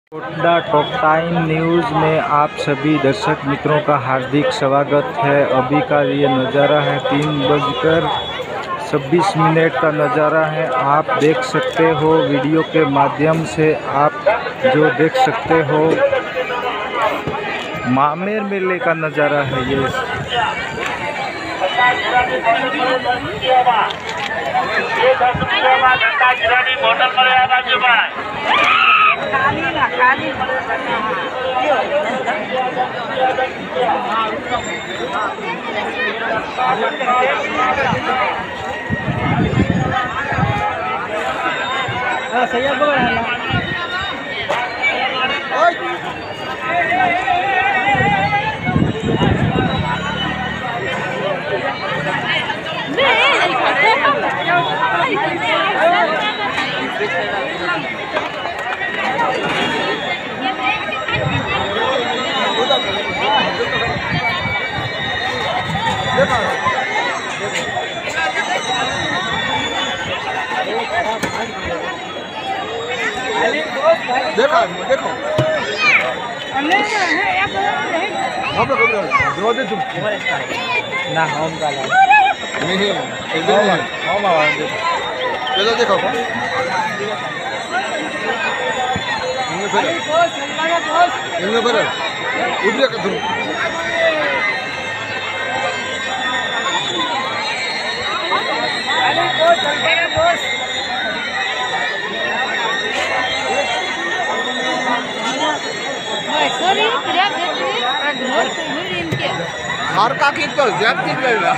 Kotra top time news में आप सभी दर्शक मित्रों का हार्दिक स्वागत है। अभी का ये नज़ारा है 3:26 का नज़ारा है। आप देख सकते हो वीडियो के माध्यम से, आप जो देख सकते हो मामेर मेले का नज़ारा है ये। देखो देखो ना होम का नहीं एकदम होम चलो देखो इनमें फिर उधर का तुम घर का की तो जब की लेगा